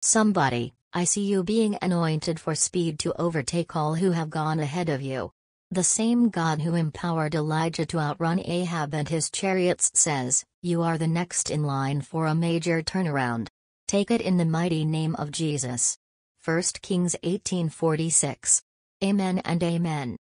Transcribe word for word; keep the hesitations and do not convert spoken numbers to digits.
Somebody, I see you being anointed for speed to overtake all who have gone ahead of you. The same God who empowered Elijah to outrun Ahab and his chariots says, you are the next in line for a major turnaround. Take it in the mighty name of Jesus. First Kings eighteen forty-six. Amen and amen.